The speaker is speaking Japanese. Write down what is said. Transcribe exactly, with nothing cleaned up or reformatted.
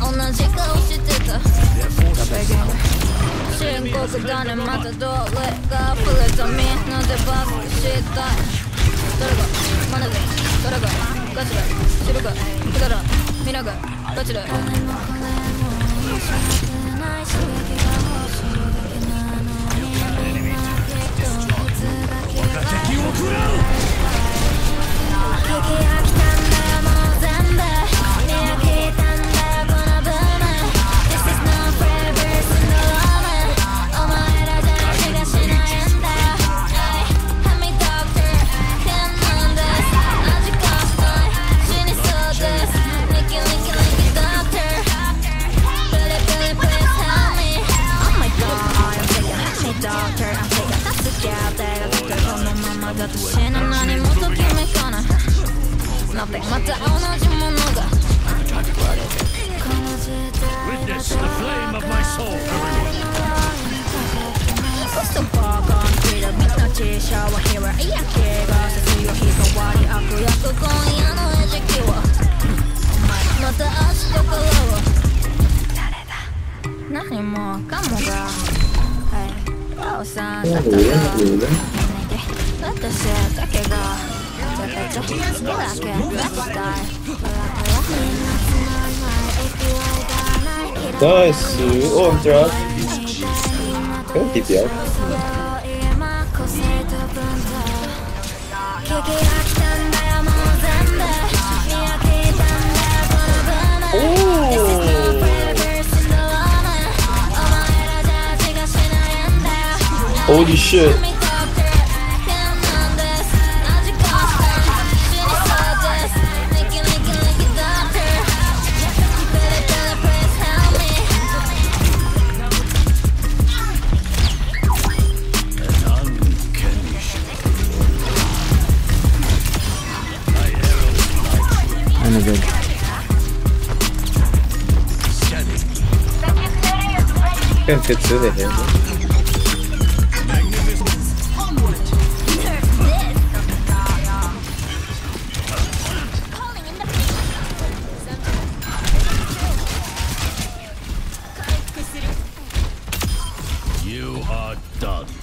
同じ顔してた深刻だねまたどれが溢れたみんなでバックしたい誰がマネで誰がガチで知るかくだら皆がガチで敵を食らうだと死ぬ何もときめかないまた同じものがWitness the flame of my soul, everyone. What's the fuck on Twitter? みんな小さはヘラいや怪我させよ日替わり悪役今夜の餌食はお前また明日からは誰だ何もかもがはいおさんだったが私だけが絶対好きだけ出したい Nice! Oh, I'm trapped. Can I keep you out? Oh! Holy shit! Good. Can fit through the hair. You are done.